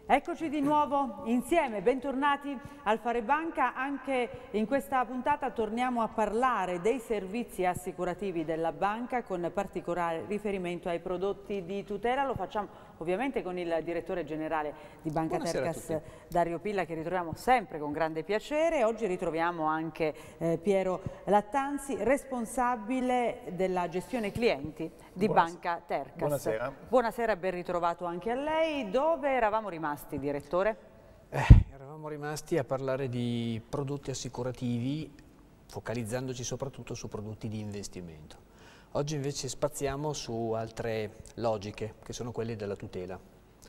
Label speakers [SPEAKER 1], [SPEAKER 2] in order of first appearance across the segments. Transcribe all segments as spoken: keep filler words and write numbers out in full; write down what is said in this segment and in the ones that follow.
[SPEAKER 1] Eccoci di nuovo insieme, bentornati al Fare Banca. Anche in questa puntata torniamo a parlare dei servizi assicurativi della banca con particolare riferimento ai prodotti di tutela. Lo facciamo ovviamente con il direttore generale di Banca
[SPEAKER 2] Buonasera
[SPEAKER 1] Tercas, Dario Pilla, che ritroviamo sempre con grande piacere. Oggi ritroviamo anche eh, Piero Lattanzi, responsabile della gestione clienti di
[SPEAKER 3] Buonas
[SPEAKER 1] Banca Tercas.
[SPEAKER 3] Buonasera.
[SPEAKER 1] Buonasera, ben ritrovato anche a lei. Dove eravamo rimasti, direttore?
[SPEAKER 2] Eh, eravamo rimasti a parlare di prodotti assicurativi, focalizzandoci soprattutto su prodotti di investimento. Oggi invece spaziamo su altre logiche, che sono quelle della tutela.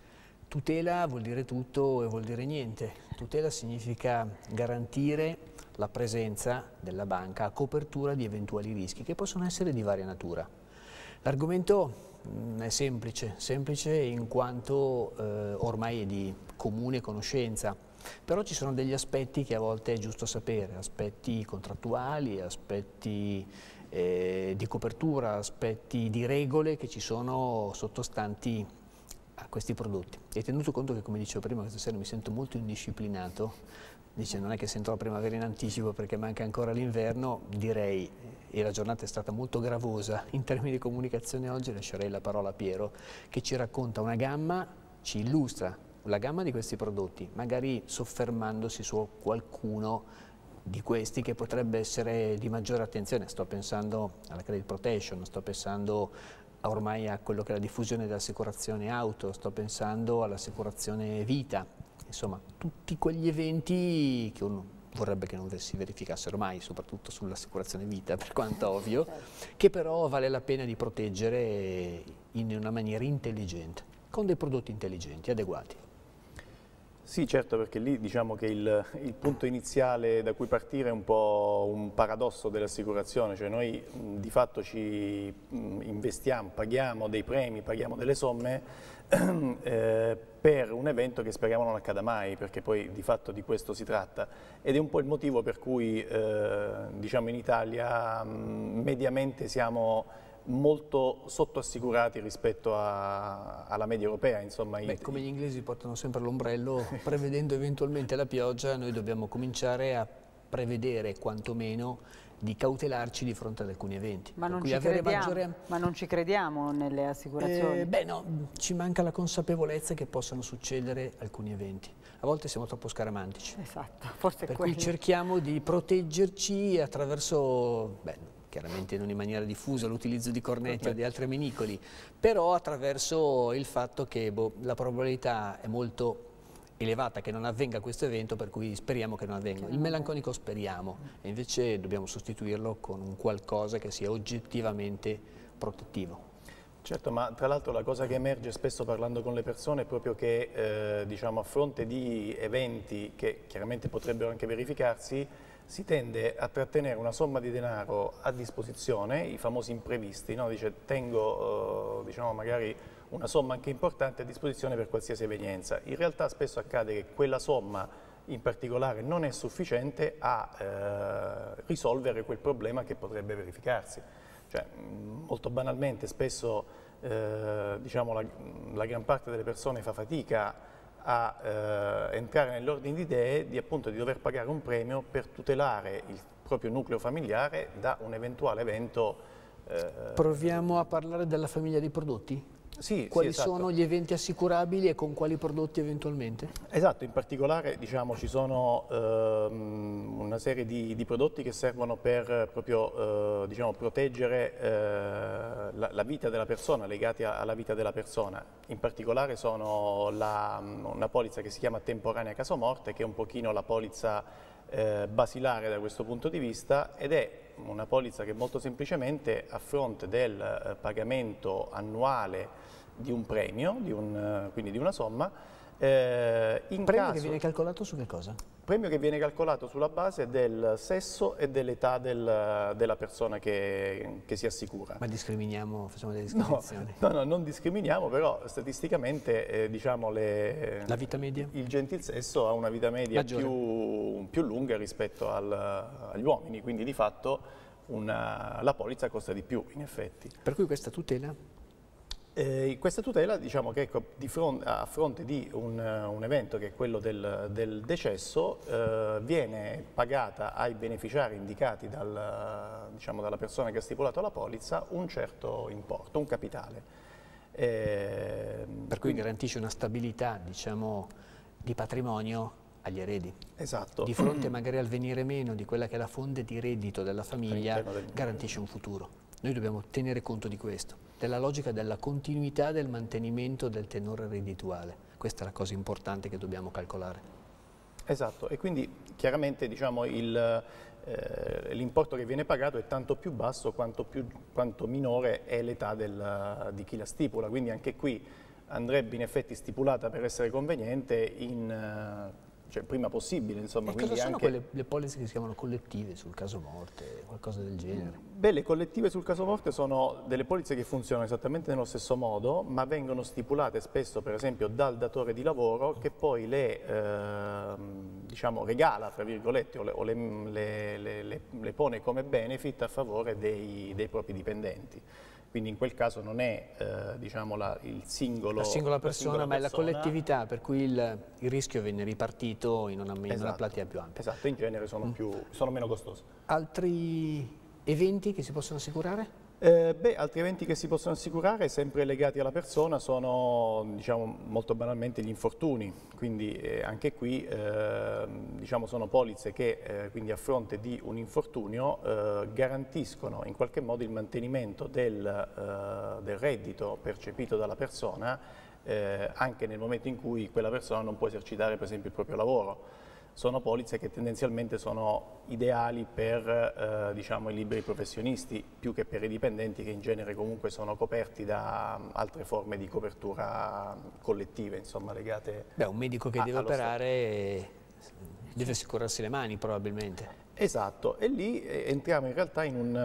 [SPEAKER 2] Tutela vuol dire tutto e vuol dire niente. Tutela significa garantire la presenza della banca a copertura di eventuali rischi, che possono essere di varia natura. L'argomento è semplice, semplice in quanto eh, ormai è di comune conoscenza, però ci sono degli aspetti che a volte è giusto sapere, aspetti contrattuali, aspetti eh, di copertura, aspetti di regole che ci sono sottostanti a questi prodotti. E tenuto conto che, come dicevo prima, questa sera mi sento molto indisciplinato, dice non è che sento la primavera in anticipo perché manca ancora l'inverno, direi, e la giornata è stata molto gravosa in termini di comunicazione oggi, lascerei la parola a Piero che ci racconta una gamma, ci illustra la gamma di questi prodotti, magari soffermandosi su qualcuno di questi che potrebbe essere di maggiore attenzione. Sto pensando alla credit protection, sto pensando ormai a quello che è la diffusione dell'assicurazione auto, sto pensando all'assicurazione vita, insomma tutti quegli eventi che uno vorrebbe che non si verificassero mai, soprattutto sull'assicurazione vita, per quanto ovvio, che però vale la pena di proteggere in una maniera intelligente, con dei prodotti intelligenti, adeguati.
[SPEAKER 3] Sì, certo, perché lì diciamo che il, il punto iniziale da cui partire è un po' un paradosso dell'assicurazione, cioè noi mh, di fatto ci mh, investiamo, paghiamo dei premi, paghiamo delle somme eh, per un evento che speriamo non accada mai, perché poi di fatto di questo si tratta, ed è un po' il motivo per cui eh, diciamo in Italia mh, mediamente siamo molto sottoassicurati rispetto a, alla media europea. Insomma.
[SPEAKER 2] Beh, come gli inglesi portano sempre l'ombrello, prevedendo eventualmente la pioggia, noi dobbiamo cominciare a prevedere quantomeno di cautelarci di fronte ad alcuni eventi.
[SPEAKER 1] Ma, non ci, maggiore... Ma non ci crediamo nelle assicurazioni?
[SPEAKER 2] Eh, beh no, ci manca la consapevolezza che possano succedere alcuni eventi. A volte siamo troppo scaramantici.
[SPEAKER 1] Esatto, forse
[SPEAKER 2] per
[SPEAKER 1] quello.
[SPEAKER 2] cui cerchiamo di proteggerci attraverso... Beh, chiaramente non in maniera diffusa l'utilizzo di cornetti o di altri minicoli, però attraverso il fatto che boh, la probabilità è molto elevata che non avvenga questo evento, per cui speriamo che non avvenga. Il melanconico speriamo, e invece dobbiamo sostituirlo con un qualcosa che sia oggettivamente protettivo.
[SPEAKER 3] Certo, ma tra l'altro la cosa che emerge spesso parlando con le persone è proprio che eh, diciamo, a fronte di eventi che chiaramente potrebbero anche verificarsi, si tende a trattenere una somma di denaro a disposizione, i famosi imprevisti, no? Dice tengo eh, diciamo, magari una somma anche importante a disposizione per qualsiasi evenienza. In realtà spesso accade che quella somma in particolare non è sufficiente a eh, risolvere quel problema che potrebbe verificarsi. Cioè, molto banalmente spesso eh, diciamo, la, la gran parte delle persone fa fatica a eh, entrare nell'ordine di idee di, appunto, di dover pagare un premio per tutelare il proprio nucleo familiare da un eventuale evento. Eh,
[SPEAKER 2] Proviamo a parlare della famiglia dei prodotti?
[SPEAKER 3] Sì,
[SPEAKER 2] quali
[SPEAKER 3] sì, esatto.
[SPEAKER 2] sono gli eventi assicurabili e con quali prodotti eventualmente?
[SPEAKER 3] Esatto, in particolare diciamo, ci sono ehm, una serie di, di prodotti che servono per proprio eh, diciamo, proteggere eh, la, la vita della persona, legati a, alla vita della persona. In particolare sono la, una polizza che si chiama temporanea casomorte, che è un pochino la polizza eh, basilare da questo punto di vista, ed è una polizza che molto semplicemente a fronte del eh, pagamento annuale di un premio, di un, quindi di una somma, eh, in
[SPEAKER 2] premio
[SPEAKER 3] caso,
[SPEAKER 2] che viene calcolato su che cosa?
[SPEAKER 3] Premio che viene calcolato sulla base del sesso e dell'età del, della persona che, che si assicura.
[SPEAKER 2] Ma discriminiamo, facciamo delle discriminazioni?
[SPEAKER 3] No, no, no, non discriminiamo, però statisticamente eh, diciamo le,
[SPEAKER 2] la vita media?
[SPEAKER 3] Il gentil sesso ha una vita media più, più lunga rispetto al, agli uomini, quindi di fatto una, la polizza costa di più in effetti.
[SPEAKER 2] Per cui questa tutela?
[SPEAKER 3] Eh, questa tutela, diciamo che ecco, di fronte, a fronte di un, un evento che è quello del, del decesso, eh, viene pagata ai beneficiari indicati dal, diciamo, dalla persona che ha stipulato la polizza un certo importo, un capitale.
[SPEAKER 2] Eh, per cui garantisce una stabilità, diciamo, di patrimonio agli eredi.
[SPEAKER 3] Esatto.
[SPEAKER 2] Di fronte magari al venire meno di quella che è la fonte di reddito della famiglia, del... garantisce un futuro. Noi dobbiamo tenere conto di questo, della logica della continuità del mantenimento del tenore reddituale. Questa è la cosa importante che dobbiamo calcolare.
[SPEAKER 3] Esatto, e quindi chiaramente diciamo, eh, l'importo che viene pagato è tanto più basso quanto, più, quanto minore è l'età di chi la stipula, quindi anche qui andrebbe in effetti stipulata per essere conveniente in... Cioè, prima possibile, insomma.
[SPEAKER 2] E cosa sono
[SPEAKER 3] anche...
[SPEAKER 2] quelle le polizze che si chiamano collettive sul caso morte, qualcosa del genere?
[SPEAKER 3] Beh, le collettive sul caso morte sono delle polizze che funzionano esattamente nello stesso modo, ma vengono stipulate spesso, per esempio, dal datore di lavoro che poi le, eh, diciamo, regala, tra virgolette, o, le, o le, le, le, le pone come benefit a favore dei, dei propri dipendenti. Quindi in quel caso non è eh, diciamo la, il singolo,
[SPEAKER 2] la singola persona,
[SPEAKER 3] la singola
[SPEAKER 2] ma
[SPEAKER 3] persona.
[SPEAKER 2] È la collettività, per cui il, il rischio viene ripartito in una, in
[SPEAKER 3] esatto.
[SPEAKER 2] una platea più ampia.
[SPEAKER 3] Esatto, in genere sono,
[SPEAKER 2] mm.
[SPEAKER 3] più, sono meno costosi.
[SPEAKER 2] Altri eventi che si possono assicurare?
[SPEAKER 3] Eh, beh, altri eventi che si possono assicurare, sempre legati alla persona, sono diciamo, molto banalmente gli infortuni, quindi eh, anche qui eh, diciamo, sono polizze che eh, quindi a fronte di un infortunio eh, garantiscono in qualche modo il mantenimento del, eh, del reddito percepito dalla persona eh, anche nel momento in cui quella persona non può esercitare per esempio il proprio lavoro. Sono polizze che tendenzialmente sono ideali per eh, diciamo, i liberi professionisti più che per i dipendenti che in genere comunque sono coperti da altre forme di copertura collettive, insomma, legate
[SPEAKER 2] Beh, un medico che
[SPEAKER 3] a,
[SPEAKER 2] deve operare Stato. Deve assicurarsi le mani probabilmente.
[SPEAKER 3] Esatto, e lì entriamo in realtà in, un,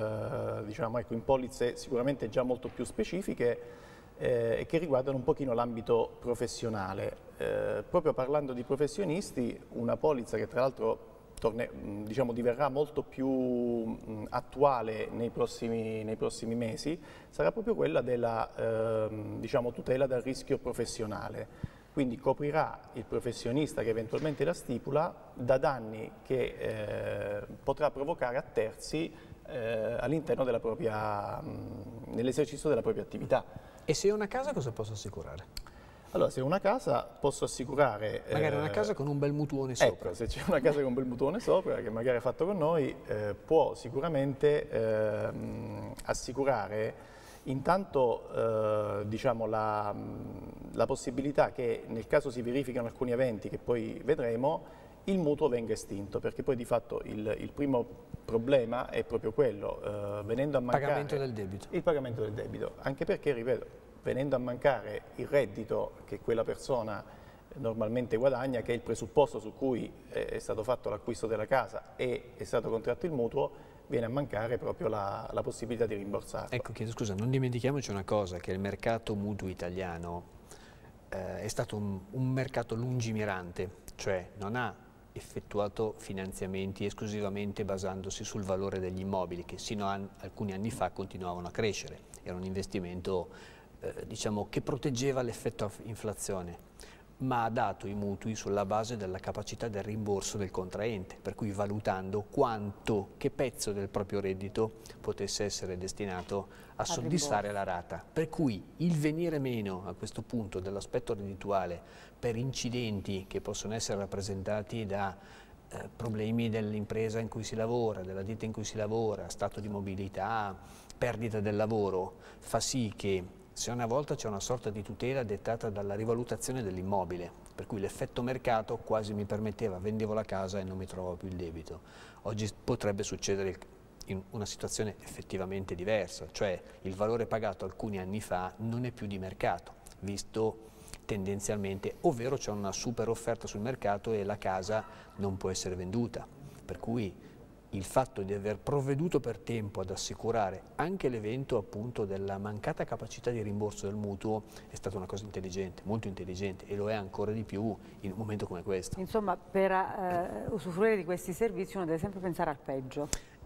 [SPEAKER 3] eh, diciamo, ecco, in polizze sicuramente già molto più specifiche e eh, che riguardano un pochino l'ambito professionale. Eh, proprio parlando di professionisti, una polizza che tra l'altro diciamo, diverrà molto più mh, attuale nei prossimi, nei prossimi mesi sarà proprio quella della eh, diciamo, tutela dal rischio professionale. Quindi coprirà il professionista che eventualmente la stipula da danni che eh, potrà provocare a terzi eh, all'interno della propria, nell'esercizio della propria attività.
[SPEAKER 2] E se è una casa cosa posso assicurare?
[SPEAKER 3] Allora, se è una casa posso assicurare...
[SPEAKER 2] Magari eh, una casa con un bel mutuone sopra.
[SPEAKER 3] Ecco, se c'è una casa con un bel mutuone sopra, che magari è fatto con noi, eh, può sicuramente eh, assicurare intanto eh, diciamo, la, la possibilità che nel caso si verificano alcuni eventi che poi vedremo, il mutuo venga estinto, perché poi di fatto il, il primo problema è proprio quello, eh, venendo a mancare...
[SPEAKER 2] Pagamento del debito.
[SPEAKER 3] Il pagamento del debito, anche perché, ripeto, venendo a mancare il reddito che quella persona normalmente guadagna, che è il presupposto su cui è stato fatto l'acquisto della casa e è stato contratto il mutuo, viene a mancare proprio la, la possibilità di rimborsarlo.
[SPEAKER 2] Ecco, chiedo scusa, non dimentichiamoci una cosa, che il mercato mutuo italiano eh, è stato un, un mercato lungimirante, cioè non ha effettuato finanziamenti esclusivamente basandosi sul valore degli immobili, che sino a alcuni anni fa continuavano a crescere. Era un investimento Eh, diciamo, che proteggeva l'effetto inflazione, ma ha dato i mutui sulla base della capacità del rimborso del contraente, per cui valutando quanto, che pezzo del proprio reddito potesse essere destinato a, a soddisfare rimborso. La rata. Per cui il venire meno a questo punto dell'aspetto reddituale per incidenti che possono essere rappresentati da eh, problemi dell'impresa in cui si lavora, della ditta in cui si lavora, stato di mobilità, perdita del lavoro, fa sì che se una volta c'è una sorta di tutela dettata dalla rivalutazione dell'immobile, per cui l'effetto mercato quasi mi permetteva, vendevo la casa e non mi trovavo più il debito. Oggi potrebbe succedere in una situazione effettivamente diversa, cioè il valore pagato alcuni anni fa non è più di mercato, visto tendenzialmente, ovvero c'è una super offerta sul mercato e la casa non può essere venduta, per cui il fatto di aver provveduto per tempo ad assicurare anche l'evento appunto della mancata capacità di rimborso del mutuo è stata una cosa intelligente, molto intelligente, e lo è ancora di più in un momento come questo.
[SPEAKER 1] Insomma, per eh, usufruire di questi servizi uno deve sempre pensare al peggio.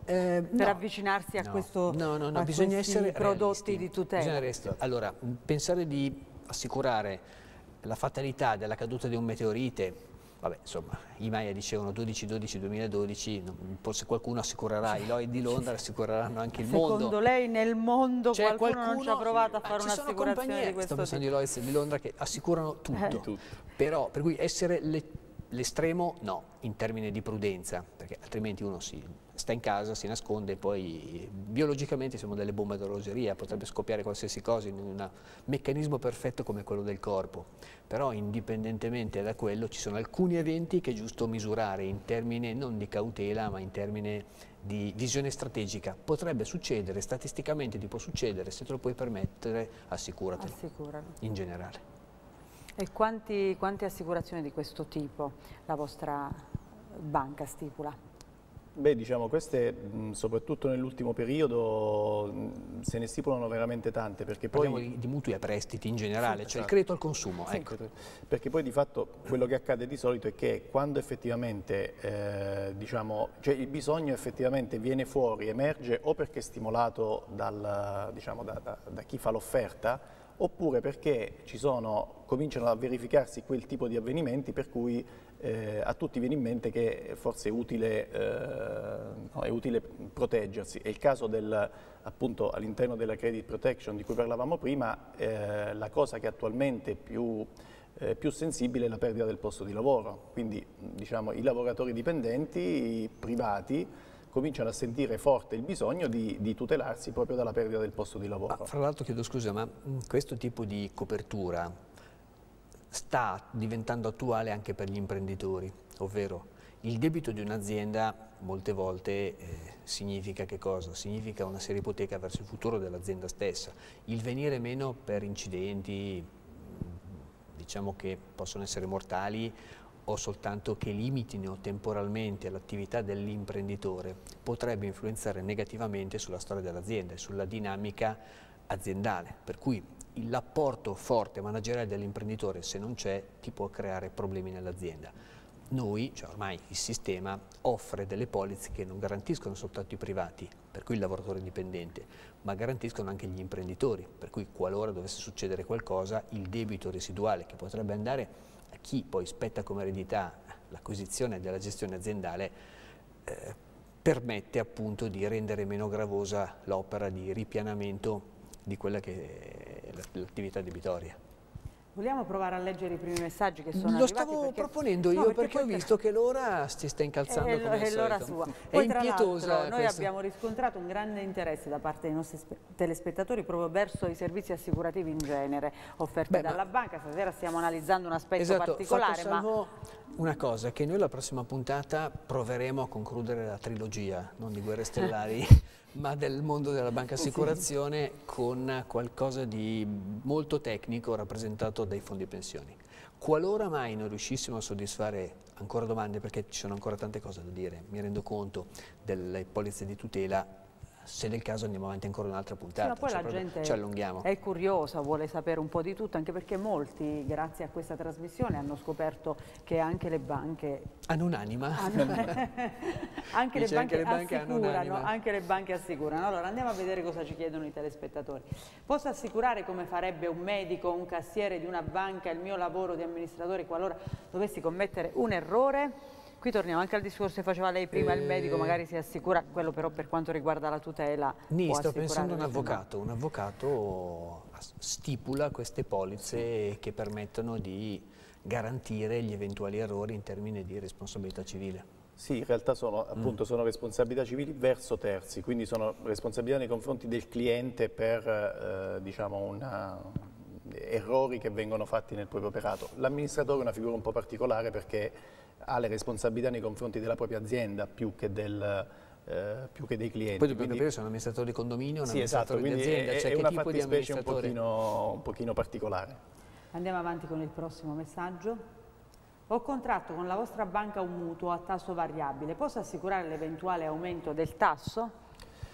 [SPEAKER 2] Eh,
[SPEAKER 1] per
[SPEAKER 2] no,
[SPEAKER 1] avvicinarsi a,
[SPEAKER 2] no,
[SPEAKER 1] questo,
[SPEAKER 2] no, no, no,
[SPEAKER 1] a
[SPEAKER 2] bisogna essere
[SPEAKER 1] prodotti
[SPEAKER 2] realisti.
[SPEAKER 1] di tutela?
[SPEAKER 2] Bisogna allora, pensare di assicurare la fatalità della caduta di un meteorite, vabbè, insomma, i Maya dicevano dodici dodici duemiladodici, forse qualcuno assicurerà, i Lloyd di Londra assicureranno anche il
[SPEAKER 1] Secondo
[SPEAKER 2] mondo.
[SPEAKER 1] Secondo lei nel mondo
[SPEAKER 2] C'è
[SPEAKER 1] qualcuno,
[SPEAKER 2] qualcuno
[SPEAKER 1] non ci ha provato a
[SPEAKER 2] sì,
[SPEAKER 1] fare un'assicurazione di questo
[SPEAKER 2] sto pensando
[SPEAKER 1] tipo?
[SPEAKER 2] ai Lloyd di Londra che assicurano tutto,
[SPEAKER 1] Eh.
[SPEAKER 3] tutto.
[SPEAKER 2] Però per cui essere l'estremo no, in termini di prudenza, perché altrimenti uno si sta in casa, si nasconde e poi biologicamente siamo delle bombe d'orologeria, potrebbe scoppiare qualsiasi cosa in un meccanismo perfetto come quello del corpo, però indipendentemente da quello ci sono alcuni eventi che è giusto misurare in termini non di cautela ma in termini di visione strategica. Potrebbe succedere, statisticamente ti può succedere, se te lo puoi permettere assicuratelo,
[SPEAKER 1] Assicuralo.
[SPEAKER 2] in generale.
[SPEAKER 1] E quanti, quante assicurazioni di questo tipo la vostra banca stipula?
[SPEAKER 3] Beh, diciamo, queste, mh, soprattutto nell'ultimo periodo, mh, se ne stipulano veramente tante, perché poi...
[SPEAKER 2] Parliamo di, di mutui a prestiti in generale,
[SPEAKER 3] Sì,
[SPEAKER 2] cioè
[SPEAKER 3] esatto.
[SPEAKER 2] il credito al consumo.
[SPEAKER 3] Sì,
[SPEAKER 2] Ecco.
[SPEAKER 3] perché poi di fatto quello che accade di solito è che quando effettivamente eh, diciamo, cioè il bisogno effettivamente viene fuori, emerge o perché è stimolato dal, diciamo, da, da, da chi fa l'offerta, oppure perché ci sono, cominciano a verificarsi quel tipo di avvenimenti per cui eh, a tutti viene in mente che forse è utile, eh, no, è utile proteggersi. È il caso del, appunto all'interno della credit protection di cui parlavamo prima, eh, la cosa che attualmente è più, eh, più sensibile è la perdita del posto di lavoro, quindi diciamo, i lavoratori dipendenti, i privati, cominciano a sentire forte il bisogno di, di tutelarsi proprio dalla perdita del posto di lavoro.
[SPEAKER 2] Ah, fra l'altro chiedo scusa, ma questo tipo di copertura sta diventando attuale anche per gli imprenditori, ovvero il debito di un'azienda molte volte eh, significa che cosa? Significa una seria ipoteca verso il futuro dell'azienda stessa, il venire meno per incidenti diciamo che possono essere mortali o soltanto che limitino temporalmente l'attività dell'imprenditore potrebbe influenzare negativamente sulla storia dell'azienda e sulla dinamica aziendale, per cui l'apporto forte manageriale dell'imprenditore, se non c'è, ti può creare problemi nell'azienda. Noi, cioè ormai il sistema, offre delle polizze che non garantiscono soltanto i privati, per cui il lavoratore dipendente, ma garantiscono anche gli imprenditori, per cui qualora dovesse succedere qualcosa, il debito residuale che potrebbe andare a chi poi spetta come eredità l'acquisizione della gestione aziendale eh, permette appunto di rendere meno gravosa l'opera di ripianamento di quella che è l'attività debitoria.
[SPEAKER 1] Vogliamo provare a leggere i primi messaggi che sono
[SPEAKER 2] Lo
[SPEAKER 1] arrivati?
[SPEAKER 2] stavo
[SPEAKER 1] perché...
[SPEAKER 2] proponendo io
[SPEAKER 1] no, perché,
[SPEAKER 2] perché ho
[SPEAKER 1] poi...
[SPEAKER 2] visto che l'ora si sta incalzando
[SPEAKER 1] è,
[SPEAKER 2] come
[SPEAKER 1] è
[SPEAKER 2] al
[SPEAKER 1] l'ora
[SPEAKER 2] solito.
[SPEAKER 1] sua.
[SPEAKER 2] È
[SPEAKER 1] Poi tra
[SPEAKER 2] impietosa
[SPEAKER 1] l'altro noi
[SPEAKER 2] questa.
[SPEAKER 1] abbiamo riscontrato un grande interesse da parte dei nostri telespettatori proprio verso i servizi assicurativi in genere offerti
[SPEAKER 2] Beh,
[SPEAKER 1] dalla
[SPEAKER 2] ma...
[SPEAKER 1] banca. Stasera stiamo analizzando un aspetto
[SPEAKER 2] esatto,
[SPEAKER 1] particolare.
[SPEAKER 2] fatto
[SPEAKER 1] Ma
[SPEAKER 2] salvo una cosa, che noi la prossima puntata proveremo a concludere la trilogia, non di Guerre Stellari, ma del mondo della banca assicurazione sì. con qualcosa di molto tecnico rappresentato dai fondi pensioni. Qualora mai non riuscissimo a soddisfare ancora domande, perché ci sono ancora tante cose da dire, mi rendo conto delle polizze di tutela, se del caso andiamo avanti ancora un'altra puntata,
[SPEAKER 1] sì, ma poi
[SPEAKER 2] cioè
[SPEAKER 1] la gente
[SPEAKER 2] ci allunghiamo.
[SPEAKER 1] È curiosa, vuole sapere un po' di tutto, anche perché molti, grazie a questa trasmissione, hanno scoperto che anche le banche
[SPEAKER 2] hanno un'anima.
[SPEAKER 1] Anche, anche, le banche,
[SPEAKER 2] le banche
[SPEAKER 1] assicurano, anche le banche assicurano. Allora andiamo a vedere cosa ci chiedono i telespettatori. Posso assicurare come farebbe un medico o un cassiere di una banca il mio lavoro di amministratore qualora dovessi commettere un errore? Qui torniamo anche al discorso che faceva lei prima, eh, il medico magari si assicura, quello però per quanto riguarda la tutela.
[SPEAKER 2] Nì, sto pensando a un avvocato, un avvocato stipula queste polizze sì. che permettono di garantire gli eventuali errori in termini di responsabilità civile.
[SPEAKER 3] Sì, in realtà sono, appunto, mm. sono responsabilità civili verso terzi, quindi sono responsabilità nei confronti del cliente per eh, diciamo una, errori che vengono fatti nel proprio operato. L'amministratore è una figura un po' particolare perché ha le responsabilità nei confronti della propria azienda più che, del, eh, più che dei clienti.
[SPEAKER 2] Poi dobbiamo capire se è un amministratore di condominio o un
[SPEAKER 3] sì,
[SPEAKER 2] amministratore
[SPEAKER 3] esatto,
[SPEAKER 2] di azienda,
[SPEAKER 3] è,
[SPEAKER 2] cioè
[SPEAKER 3] è
[SPEAKER 2] che
[SPEAKER 3] una
[SPEAKER 2] tipo di
[SPEAKER 3] fattispecie un
[SPEAKER 2] amministratore?
[SPEAKER 3] pochino, un pochino particolare.
[SPEAKER 1] Andiamo avanti con il prossimo messaggio. Ho contratto con la vostra banca un mutuo a tasso variabile, posso assicurare l'eventuale aumento del tasso?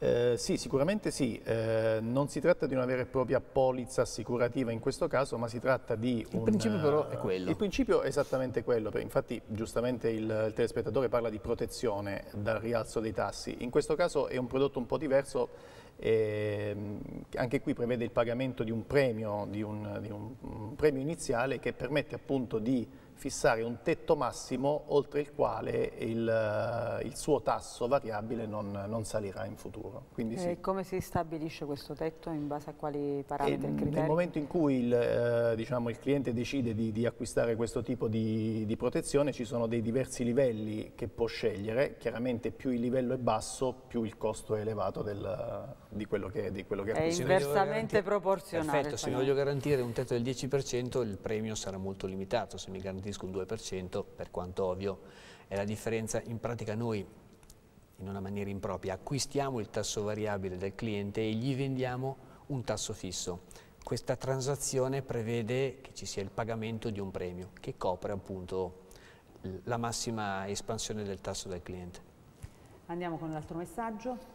[SPEAKER 3] Eh, sì, sicuramente sì. Eh, non si tratta di una vera e propria polizza assicurativa in questo caso, ma si tratta di
[SPEAKER 2] il
[SPEAKER 3] un...
[SPEAKER 2] principio però è quello.
[SPEAKER 3] Il principio è esattamente quello, perché infatti giustamente il, il telespettatore parla di protezione dal rialzo dei tassi. In questo caso è un prodotto un po' diverso, e anche qui prevede il pagamento di un premio, di un, di un, un premio iniziale che permette appunto di fissare un tetto massimo oltre il quale il, il suo tasso variabile non, non salirà in futuro. Quindi sì.
[SPEAKER 1] E come si stabilisce questo tetto? In base a quali parametri e criteri?
[SPEAKER 3] Nel momento in cui il, eh, diciamo, il cliente decide di, di acquistare questo tipo di, di protezione, ci sono dei diversi livelli che può scegliere. Chiaramente più il livello è basso, più il costo è elevato del, di quello che, di quello che acquista.
[SPEAKER 1] È inversamente proporzionale.
[SPEAKER 2] Perfetto, se mi voglio garantire un tetto del dieci per cento il premio sarà molto limitato. Se mi garantisco un due per cento, per quanto ovvio, è la differenza. In pratica noi, in una maniera impropria, acquistiamo il tasso variabile del cliente e gli vendiamo un tasso fisso. Questa transazione prevede che ci sia il pagamento di un premio che copre appunto la massima espansione del tasso del cliente.
[SPEAKER 1] Andiamo con l'altro messaggio.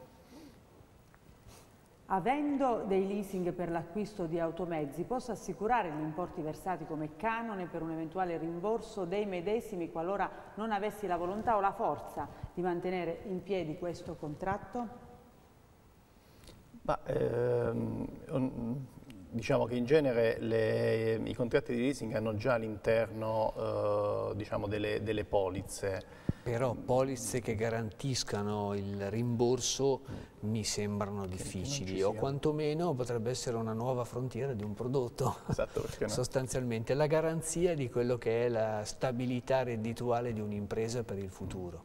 [SPEAKER 1] Avendo dei leasing per l'acquisto di automezzi, posso assicurare gli importi versati come canone per un eventuale rimborso dei medesimi qualora non avessi la volontà o la forza di mantenere in piedi questo contratto?
[SPEAKER 3] Ma, ehm, diciamo che in genere le, i contratti di leasing hanno già all'interno eh, diciamo delle, delle polizze.
[SPEAKER 2] Però polizze che garantiscano il rimborso mi sembrano difficili, o quantomeno potrebbe essere una nuova frontiera di un prodotto.
[SPEAKER 3] Esatto, perché no?
[SPEAKER 2] Sostanzialmente la garanzia di quello che è la stabilità reddituale di un'impresa per il futuro.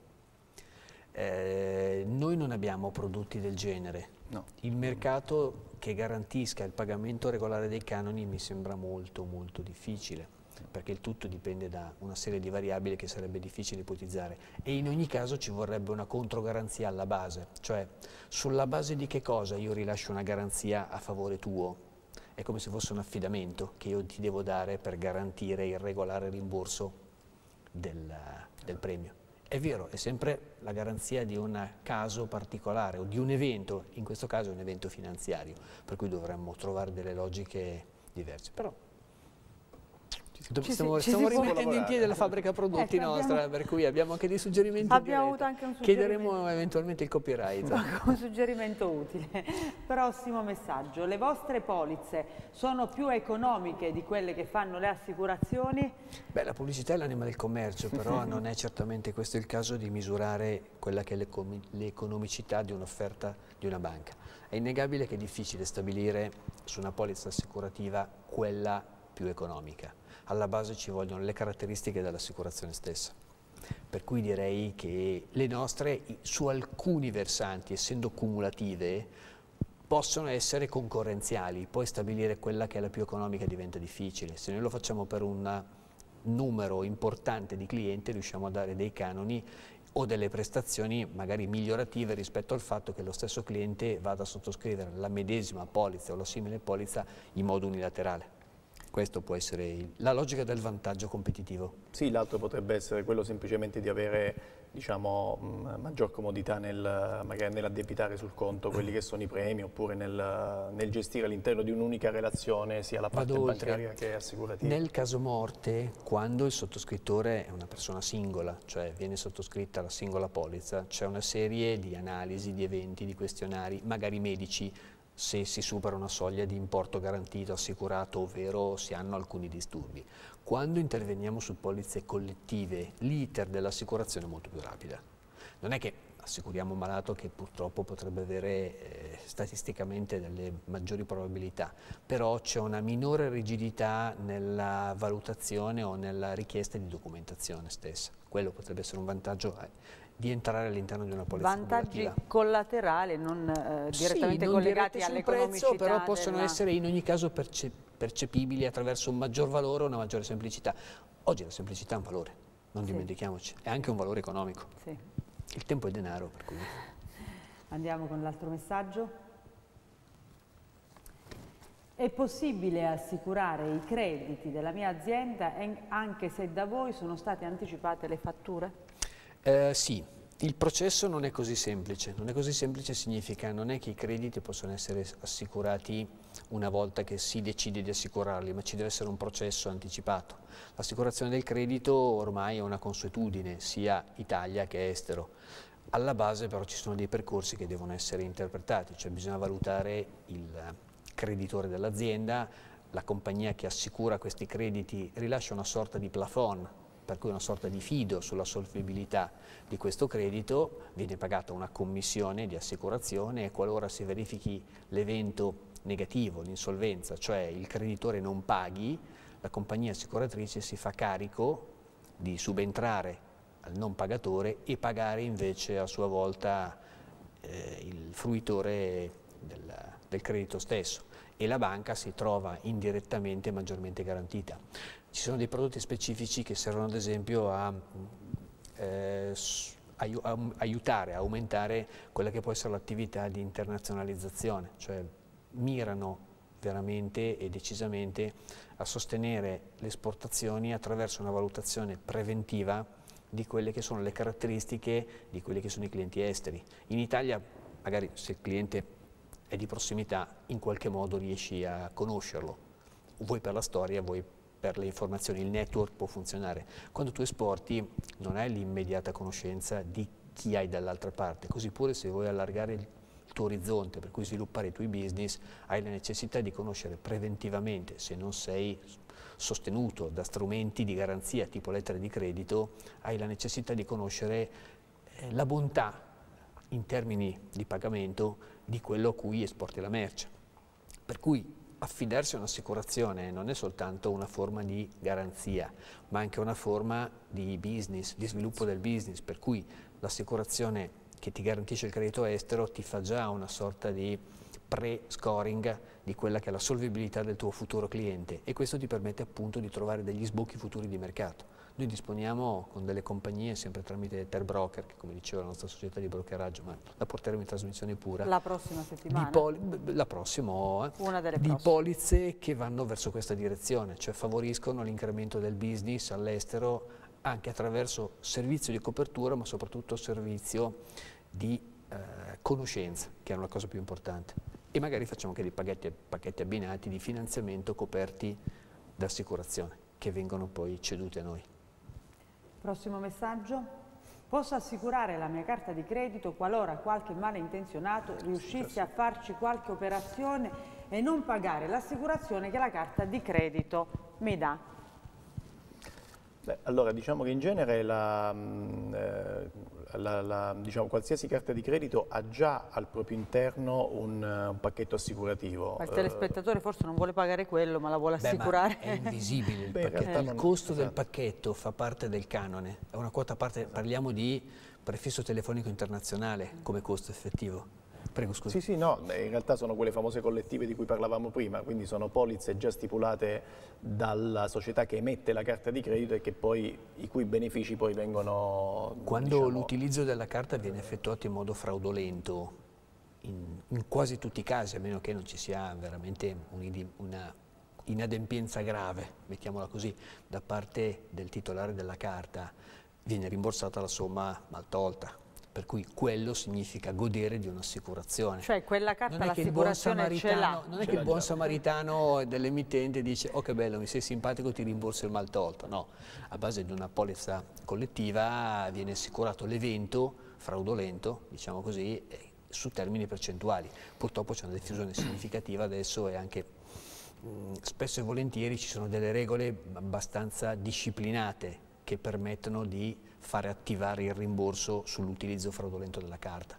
[SPEAKER 2] Eh, noi non abbiamo prodotti del genere.
[SPEAKER 3] No.
[SPEAKER 2] Il mercato che garantisca il pagamento regolare dei canoni mi sembra molto molto difficile, perché il tutto dipende da una serie di variabili che sarebbe difficile ipotizzare, e in ogni caso ci vorrebbe una controgaranzia alla base, cioè sulla base di che cosa io rilascio una garanzia a favore tuo. È come se fosse un affidamento che io ti devo dare per garantire il regolare rimborso del, del premio. È vero, è sempre la garanzia di un caso particolare o di un evento, in questo caso è un evento finanziario, per cui dovremmo trovare delle logiche diverse. Però
[SPEAKER 1] Ci
[SPEAKER 2] stiamo,
[SPEAKER 1] si,
[SPEAKER 2] stiamo
[SPEAKER 1] ci si
[SPEAKER 2] rimettendo in piedi la fabbrica prodotti
[SPEAKER 1] ecco,
[SPEAKER 2] nostra,
[SPEAKER 1] abbiamo,
[SPEAKER 2] per cui abbiamo anche dei suggerimenti.
[SPEAKER 1] Abbiamo avuto anche un suggerimento.
[SPEAKER 2] Chiederemo eventualmente il copyright.
[SPEAKER 1] Un suggerimento utile. Prossimo messaggio. Le vostre polizze sono più economiche di quelle che fanno le assicurazioni?
[SPEAKER 2] Beh, la pubblicità è l'anima del commercio, però non è certamente questo il caso di misurare quella che è l'economicità di un'offerta di una banca. È innegabile che è difficile stabilire su una polizza assicurativa quella più economica. Alla base ci vogliono le caratteristiche dell'assicurazione stessa. Per cui direi che le nostre, su alcuni versanti, essendo cumulative, possono essere concorrenziali. Poi stabilire quella che è la più economica diventa difficile. Se noi lo facciamo per un numero importante di clienti, riusciamo a dare dei canoni o delle prestazioni magari migliorative rispetto al fatto che lo stesso cliente vada a sottoscrivere la medesima polizza o la simile polizza in modo unilaterale. Questo può essere il, la logica del vantaggio competitivo.
[SPEAKER 3] Sì, l'altro potrebbe essere quello semplicemente di avere, diciamo, mh, maggior comodità nel, magari nell'addebitare sul conto quelli che sono i premi, oppure nel, nel gestire all'interno di un'unica relazione sia la parte
[SPEAKER 2] Vado
[SPEAKER 3] bancaria
[SPEAKER 2] oltre.
[SPEAKER 3] che assicurativa.
[SPEAKER 2] Nel caso morte, quando il sottoscrittore è una persona singola, cioè viene sottoscritta la singola polizza, c'è una serie di analisi, di eventi, di questionari, magari medici, se si supera una soglia di importo garantito, assicurato, ovvero si hanno alcuni disturbi. Quando interveniamo su polizze collettive, l'iter dell'assicurazione è molto più rapida. Non è che assicuriamo un malato che purtroppo potrebbe avere eh, statisticamente delle maggiori probabilità, però c'è una minore rigidità nella valutazione o nella richiesta di documentazione stessa. Quello potrebbe essere un vantaggio eh, di entrare all'interno di una polizza
[SPEAKER 1] Vantaggi
[SPEAKER 2] cumulativa.
[SPEAKER 1] collaterali, non eh, direttamente
[SPEAKER 2] sì, non
[SPEAKER 1] collegati all'economicità,
[SPEAKER 2] prezzo, però possono
[SPEAKER 1] della...
[SPEAKER 2] essere in ogni caso perce percepibili attraverso un maggior valore o una maggiore semplicità. Oggi la semplicità è un valore, non sì. dimentichiamoci, è anche un valore economico.
[SPEAKER 1] Sì.
[SPEAKER 2] Il tempo è denaro, per cui.
[SPEAKER 1] Andiamo con l'altro messaggio. È possibile assicurare i crediti della mia azienda anche se da voi sono state anticipate le fatture?
[SPEAKER 2] Eh, sì, Il processo non è così semplice, non è così semplice significa non è che i crediti possono essere assicurati una volta che si decide di assicurarli, ma ci deve essere un processo anticipato. L'assicurazione del credito ormai è una consuetudine, sia Italia che estero. Alla base però ci sono dei percorsi che devono essere interpretati, cioè bisogna valutare il creditore dell'azienda, la compagnia che assicura questi crediti rilascia una sorta di plafond, per cui una sorta di fido sulla solvibilità di questo credito, viene pagata una commissione di assicurazione e qualora si verifichi l'evento negativo, l'insolvenza, cioè il creditore non paghi, la compagnia assicuratrice si fa carico di subentrare al non pagatore e pagare invece a sua volta eh, il fruitore del, del credito stesso e la banca si trova indirettamente maggiormente garantita. Ci sono dei prodotti specifici che servono ad esempio a, eh, a aiutare, a aumentare quella che può essere l'attività di internazionalizzazione, cioè mirano veramente e decisamente a sostenere le esportazioni attraverso una valutazione preventiva di quelle che sono le caratteristiche di quelli che sono i clienti esteri. In Italia magari se il cliente è di prossimità in qualche modo riesci a conoscerlo, vuoi per la storia, vuoi per le informazioni, il network può funzionare. Quando tu esporti non hai l'immediata conoscenza di chi hai dall'altra parte, così pure se vuoi allargare il tuo orizzonte, per cui sviluppare i tuoi business, hai la necessità di conoscere preventivamente, se non sei sostenuto da strumenti di garanzia tipo lettere di credito, hai la necessità di conoscere eh, la bontà in termini di pagamento di quello a cui esporti la merce. Per cui affidarsi a un'assicurazione non è soltanto una forma di garanzia, ma anche una forma di business, di sviluppo del business, per cui l'assicurazione che ti garantisce il credito estero ti fa già una sorta di pre-scoring di quella che è la solvibilità del tuo futuro cliente e questo ti permette appunto di trovare degli sbocchi futuri di mercato. Noi disponiamo con delle compagnie, sempre tramite Terbroker, che come diceva la nostra società di brokeraggio, ma la porteremo in trasmissione pura.
[SPEAKER 1] La prossima settimana?
[SPEAKER 2] Di la prossima, eh,
[SPEAKER 1] Una delle
[SPEAKER 2] di
[SPEAKER 1] prossime.
[SPEAKER 2] polizze che vanno verso questa direzione, cioè favoriscono l'incremento del business all'estero anche attraverso servizio di copertura, ma soprattutto servizio di eh, conoscenza, che è una cosa più importante. E magari facciamo anche dei pacchetti, pacchetti abbinati di finanziamento coperti da assicurazione, che vengono poi ceduti a noi.
[SPEAKER 1] Prossimo messaggio. Posso assicurare la mia carta di credito qualora qualche malintenzionato riuscisse a farci qualche operazione e non pagare l'assicurazione che la carta di credito mi dà?
[SPEAKER 3] Beh, allora, diciamo che in genere la, eh, la, la, diciamo, qualsiasi carta di credito ha già al proprio interno un, un pacchetto assicurativo.
[SPEAKER 1] Ma il telespettatore forse non vuole pagare quello, ma la vuole assicurare.
[SPEAKER 2] Beh, ma è invisibile il
[SPEAKER 3] Beh,
[SPEAKER 2] pacchetto, il
[SPEAKER 3] non...
[SPEAKER 2] costo
[SPEAKER 3] esatto.
[SPEAKER 2] del pacchetto fa parte del canone, è una quota a parte, esatto. Parliamo di prefisso telefonico internazionale come costo effettivo. Prego, scusa.
[SPEAKER 3] Sì, sì, no, in realtà sono quelle famose collettive di cui parlavamo prima, quindi sono polizze già stipulate dalla società che emette la carta di credito e che poi, i cui benefici poi vengono...
[SPEAKER 2] Quando
[SPEAKER 3] diciamo...
[SPEAKER 2] l'utilizzo della carta viene effettuato in modo fraudolento, in, in quasi tutti i casi, a meno che non ci sia veramente una inadempienza grave, mettiamola così, da parte del titolare della carta, viene rimborsata la somma mal tolta. Per cui quello significa godere di un'assicurazione.
[SPEAKER 1] Cioè quella carta l'assicurazione ce l'ha.
[SPEAKER 2] Non è che il buon samaritano dell'emittente dice oh che bello, mi sei simpatico, ti rimborso il mal tolto. No, a base di una polizza collettiva viene assicurato l'evento fraudolento, diciamo così, su termini percentuali. Purtroppo c'è una diffusione significativa adesso e anche mh, spesso e volentieri ci sono delle regole abbastanza disciplinate che permettono di fare attivare il rimborso sull'utilizzo fraudolento della carta.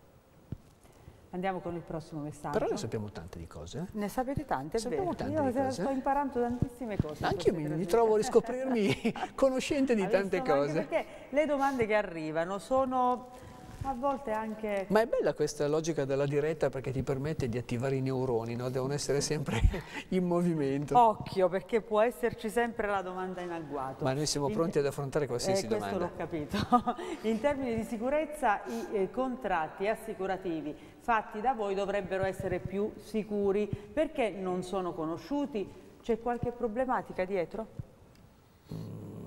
[SPEAKER 1] Andiamo con il prossimo messaggio.
[SPEAKER 2] Però ne sappiamo tante di cose. Eh?
[SPEAKER 1] Ne sapete tante, è
[SPEAKER 2] sappiamo
[SPEAKER 1] vero.
[SPEAKER 2] tante
[SPEAKER 1] Io
[SPEAKER 2] di cose.
[SPEAKER 1] sto imparando tantissime cose.
[SPEAKER 2] Anche io mi, mi trovo a riscoprirmi conoscente di tante
[SPEAKER 1] visto,
[SPEAKER 2] cose.
[SPEAKER 1] Anche perché le domande che arrivano sono a volte anche...
[SPEAKER 2] Ma è bella questa logica della diretta perché ti permette di attivare i neuroni, no? Devono essere sempre in movimento.
[SPEAKER 1] Occhio, perché può esserci sempre la domanda in agguato.
[SPEAKER 2] Ma noi siamo
[SPEAKER 1] in...
[SPEAKER 2] pronti ad affrontare qualsiasi
[SPEAKER 1] eh,
[SPEAKER 2] domanda.
[SPEAKER 1] Questo l'ho capito. In termini di sicurezza i eh, contratti assicurativi fatti da voi dovrebbero essere più sicuri. Perché non sono conosciuti? C'è qualche problematica dietro?
[SPEAKER 2] Mm,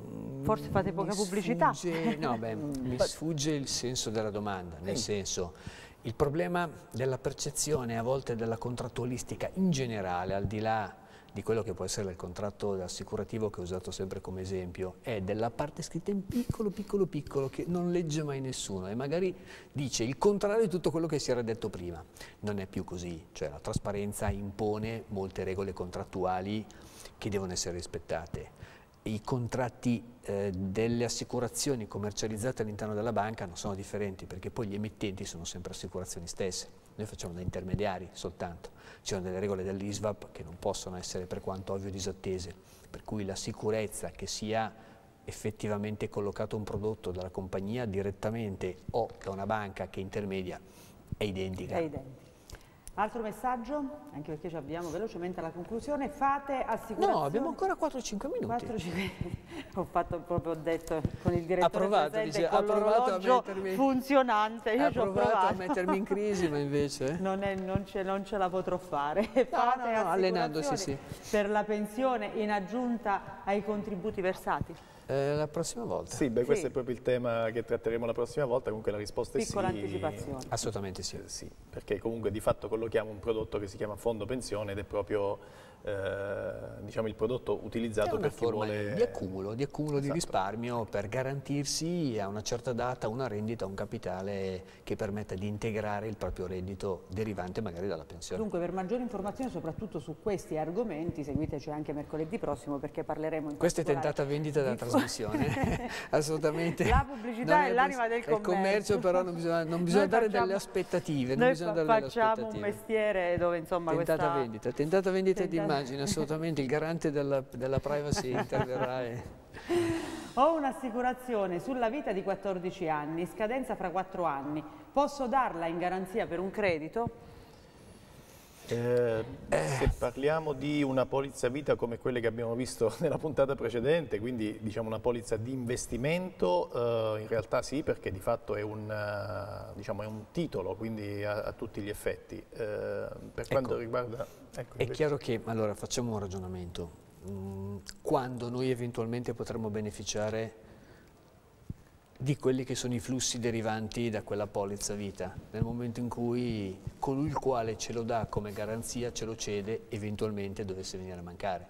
[SPEAKER 1] Forse fate poca
[SPEAKER 2] mi
[SPEAKER 1] pubblicità.
[SPEAKER 2] Sfugge, no, beh, mi sfugge il senso della domanda, nel senso, il problema della percezione a volte della contrattualistica in generale, al di là di quello che può essere il contratto assicurativo che ho usato sempre come esempio, è della parte scritta in piccolo, piccolo, piccolo, che non legge mai nessuno e magari dice il contrario di tutto quello che si era detto prima. Non è più così, cioè la trasparenza impone molte regole contrattuali che devono essere rispettate. I contratti eh, delle assicurazioni commercializzate all'interno della banca non sono differenti perché poi gli emittenti sono sempre assicurazioni stesse. Noi facciamo da intermediari soltanto, ci sono delle regole dell'I S V A P che non possono essere per quanto ovvio disattese, per cui la sicurezza che sia effettivamente collocato un prodotto dalla compagnia direttamente o da una banca che intermedia è identica.
[SPEAKER 1] È identica. Altro messaggio, anche perché ci avviamo velocemente alla conclusione, fate assicurazioni...
[SPEAKER 2] No, abbiamo ancora quattro cinque minuti.
[SPEAKER 1] quattro cinque Ho fatto proprio, ho detto, con il direttore
[SPEAKER 2] ha provato,
[SPEAKER 1] presente,
[SPEAKER 2] dice,
[SPEAKER 1] con l'orologio
[SPEAKER 2] mettermi...
[SPEAKER 1] funzionante. Io
[SPEAKER 2] ha
[SPEAKER 1] ci ho
[SPEAKER 2] provato,
[SPEAKER 1] provato
[SPEAKER 2] a mettermi in crisi, ma invece...
[SPEAKER 1] non, è, non, ce, non ce la potrò fare.
[SPEAKER 2] No,
[SPEAKER 1] Fate
[SPEAKER 2] no, no, allenandosi, sì.
[SPEAKER 1] Per la pensione in aggiunta ai contributi versati?
[SPEAKER 2] Eh, la prossima volta.
[SPEAKER 3] Sì, beh, questo
[SPEAKER 1] sì.
[SPEAKER 3] è proprio il tema che tratteremo la prossima volta, comunque la risposta
[SPEAKER 1] Piccola
[SPEAKER 3] è sì.
[SPEAKER 1] Piccola anticipazione.
[SPEAKER 2] Assolutamente sì.
[SPEAKER 3] Eh, sì, perché comunque di fatto collochiamo un prodotto che si chiama fondo pensione ed è proprio eh, diciamo il prodotto utilizzato
[SPEAKER 2] è una
[SPEAKER 3] per chi
[SPEAKER 2] forma
[SPEAKER 3] vuole...
[SPEAKER 2] di accumulo, di, accumulo
[SPEAKER 3] esatto.
[SPEAKER 2] di risparmio per garantirsi a una certa data una rendita, un capitale che permetta di integrare il proprio reddito derivante magari dalla pensione.
[SPEAKER 1] Dunque, per maggiori informazioni soprattutto su questi argomenti seguiteci anche mercoledì prossimo perché parleremo in
[SPEAKER 2] Questa è tentata vendita della trasmissione. Assolutamente.
[SPEAKER 1] La pubblicità è l'anima del commercio.
[SPEAKER 2] Il commercio però non bisogna, non bisogna dare
[SPEAKER 1] facciamo,
[SPEAKER 2] delle aspettative. Non
[SPEAKER 1] noi
[SPEAKER 2] bisogna dare
[SPEAKER 1] facciamo
[SPEAKER 2] delle
[SPEAKER 1] un mestiere dove insomma
[SPEAKER 2] tentata
[SPEAKER 1] questa...
[SPEAKER 2] vendita, tentata vendita
[SPEAKER 1] tentata...
[SPEAKER 2] di immagine, assolutamente. Il garante della, della privacy interverrà e...
[SPEAKER 1] Ho un'assicurazione sulla vita di quattordici anni, scadenza fra quattro anni. Posso darla in garanzia per un credito?
[SPEAKER 3] Eh, se parliamo di una polizza vita come quelle che abbiamo visto nella puntata precedente, quindi diciamo una polizza di investimento, eh, in realtà sì, perché di fatto è un, uh, diciamo, è un titolo, quindi a, a tutti gli effetti. Eh, per
[SPEAKER 2] ecco,
[SPEAKER 3] quanto riguarda... Ecco,
[SPEAKER 2] è chiaro che, allora facciamo un ragionamento, mm, quando noi eventualmente potremo beneficiare di quelli che sono i flussi derivanti da quella polizza vita, nel momento in cui colui il quale ce lo dà come garanzia ce lo cede eventualmente dovesse venire a mancare.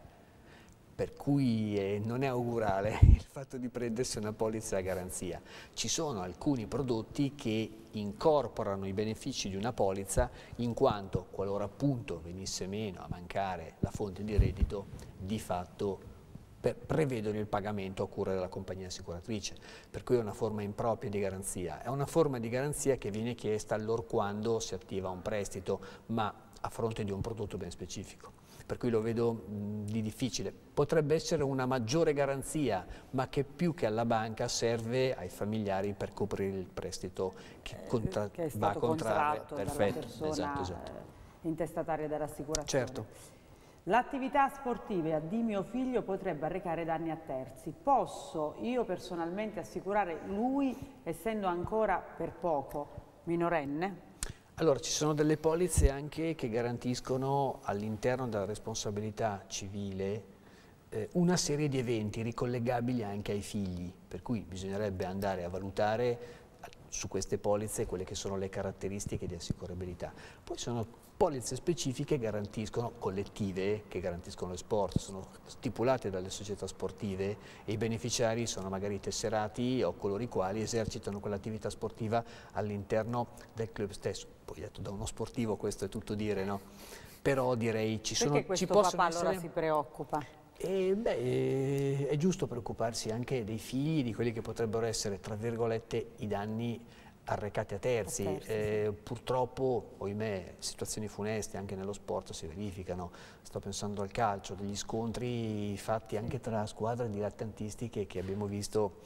[SPEAKER 2] Per cui eh, non è augurale il fatto di prendersi una polizza a garanzia. Ci sono alcuni prodotti che incorporano i benefici di una polizza in quanto qualora appunto venisse meno a mancare la fonte di reddito, di fatto prevedono il pagamento a cura della compagnia assicuratrice, per cui è una forma impropria di garanzia. È una forma di garanzia che viene chiesta allorquando si attiva un prestito, ma a fronte di un prodotto ben specifico. Per cui lo vedo mh, di difficile. Potrebbe essere una maggiore garanzia, ma che più che alla banca serve ai familiari per coprire il prestito che, contra
[SPEAKER 1] che è
[SPEAKER 2] va a
[SPEAKER 1] stato
[SPEAKER 2] contrarre.
[SPEAKER 1] contratto
[SPEAKER 2] Perfetto,
[SPEAKER 1] dalla persona
[SPEAKER 2] esatto, esatto.
[SPEAKER 1] intestataria dell'assicurazione.
[SPEAKER 2] Certo.
[SPEAKER 1] L'attività sportiva di mio figlio potrebbe arrecare danni a terzi. Posso io personalmente assicurare lui, essendo ancora per poco minorenne?
[SPEAKER 2] Allora, ci sono delle polizze anche che garantiscono all'interno della responsabilità civile eh, una serie di eventi ricollegabili anche ai figli, per cui bisognerebbe andare a valutare su queste polizze quelle che sono le caratteristiche di assicurabilità. Poi sono polizze specifiche garantiscono, collettive, che garantiscono lo sport, sono stipulate dalle società sportive e i beneficiari sono magari tesserati o coloro i quali esercitano quell'attività sportiva all'interno del club stesso. Poi detto da uno sportivo questo è tutto dire, no? Però direi ci sono...
[SPEAKER 1] Perché questo
[SPEAKER 2] ci possono
[SPEAKER 1] papà
[SPEAKER 2] essere...
[SPEAKER 1] allora si preoccupa?
[SPEAKER 2] E beh, è giusto preoccuparsi anche dei figli, di quelli che potrebbero essere, tra virgolette, i danni arrecati a terzi. A terzi eh, sì. Purtroppo, ohimè, situazioni funeste anche nello sport si verificano. Sto pensando al calcio, degli scontri fatti anche tra squadre dilettantistiche che abbiamo visto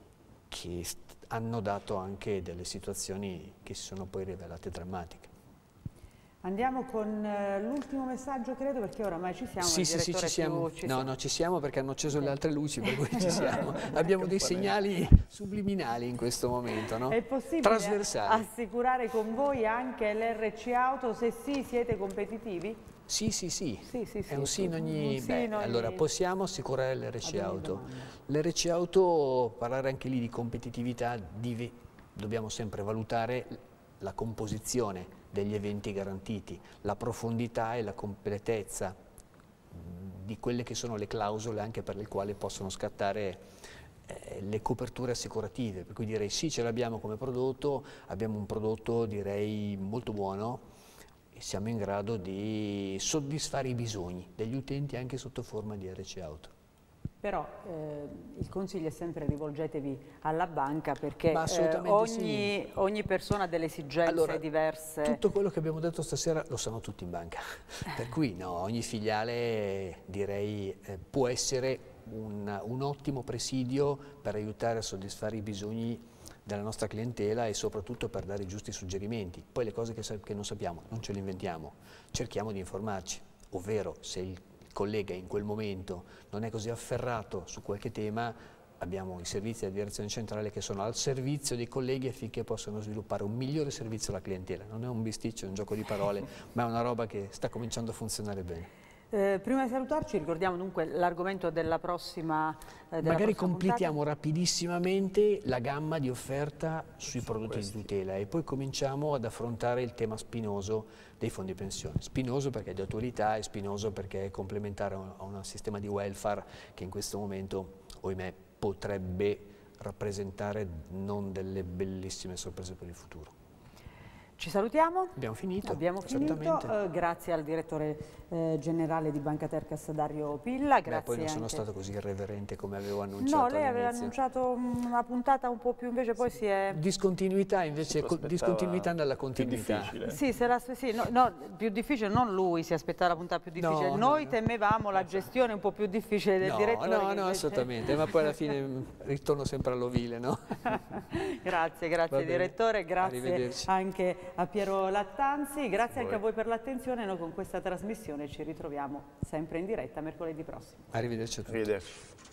[SPEAKER 2] che hanno dato anche delle situazioni che si sono poi rivelate drammatiche.
[SPEAKER 1] Andiamo con uh, l'ultimo messaggio, credo, perché oramai ci siamo.
[SPEAKER 2] Sì, sì, sì, ci siamo. Ci no, siamo. no, ci siamo perché hanno acceso le altre luci, per cui ci siamo. Abbiamo dei segnali subliminali in questo momento, no?
[SPEAKER 1] È possibile
[SPEAKER 2] trasversali.
[SPEAKER 1] Assicurare con voi anche l'R C Auto? Se sì, siete competitivi?
[SPEAKER 2] Sì, sì, sì,
[SPEAKER 1] sì, sì, sì
[SPEAKER 2] è un sì in ogni...
[SPEAKER 1] un sì
[SPEAKER 2] Beh,
[SPEAKER 1] in ogni...
[SPEAKER 2] allora, possiamo assicurare l'R C Auto.
[SPEAKER 1] domanda.
[SPEAKER 2] L'R C Auto, parlare anche lì di competitività, di, dobbiamo sempre valutare la composizione degli eventi garantiti, la profondità e la completezza di quelle che sono le clausole anche per le quali possono scattare eh, le coperture assicurative, per cui direi sì, ce l'abbiamo come prodotto, abbiamo un prodotto direi molto buono e siamo in grado di soddisfare i bisogni degli utenti anche sotto forma di R C Auto.
[SPEAKER 1] Però eh, il consiglio è sempre rivolgetevi alla banca perché eh, ogni,
[SPEAKER 2] sì.
[SPEAKER 1] ogni persona ha delle esigenze
[SPEAKER 2] allora,
[SPEAKER 1] diverse.
[SPEAKER 2] Tutto quello che abbiamo detto stasera lo sanno tutti in banca, per cui no, ogni filiale direi eh, può essere un, un ottimo presidio per aiutare a soddisfare i bisogni della nostra clientela e soprattutto per dare i giusti suggerimenti. Poi le cose che, che non sappiamo non ce le inventiamo, cerchiamo di informarci, ovvero se il collega in quel momento non è così afferrato su qualche tema, abbiamo i servizi della direzione centrale che sono al servizio dei colleghi affinché possano sviluppare un migliore servizio alla clientela. Non è un bisticcio, è un gioco di parole, ma è una roba che sta cominciando a funzionare bene.
[SPEAKER 1] Eh, prima di salutarci ricordiamo dunque l'argomento della prossima eh, della
[SPEAKER 2] Magari
[SPEAKER 1] prossima
[SPEAKER 2] completiamo
[SPEAKER 1] puntata.
[SPEAKER 2] rapidissimamente la gamma di offerta sui prodotti di tutela e poi cominciamo ad affrontare il tema spinoso dei fondi pensione. Spinoso perché è di attualità e spinoso perché è complementare a un sistema di welfare che in questo momento, ohimè, potrebbe rappresentare non delle bellissime sorprese per il futuro.
[SPEAKER 1] Ci salutiamo.
[SPEAKER 2] Abbiamo finito.
[SPEAKER 1] Abbiamo finito. Uh, grazie al direttore uh, generale di Banca Tercas Dario Pilla. Grazie.
[SPEAKER 2] Beh, poi non sono
[SPEAKER 1] anche...
[SPEAKER 2] stato così irreverente come avevo annunciato.
[SPEAKER 1] No, lei aveva annunciato una puntata un po' più, invece poi si è...
[SPEAKER 2] Discontinuità invece, discontinuità nella continuità.
[SPEAKER 1] Sì, se la, sì no, no, più difficile, non lui si aspettava la puntata più difficile, no, noi no, no. temevamo la gestione un po' più difficile del
[SPEAKER 2] no,
[SPEAKER 1] direttore.
[SPEAKER 2] No, no,
[SPEAKER 1] invece...
[SPEAKER 2] assolutamente, ma poi alla fine ritorno sempre all'ovile, no?
[SPEAKER 1] Grazie, grazie direttore, grazie anche a Piero Lattanzi, grazie anche a voi per l'attenzione, noi con questa trasmissione ci ritroviamo sempre in diretta mercoledì prossimo.
[SPEAKER 2] Arrivederci a tutti.
[SPEAKER 3] Arrivederci.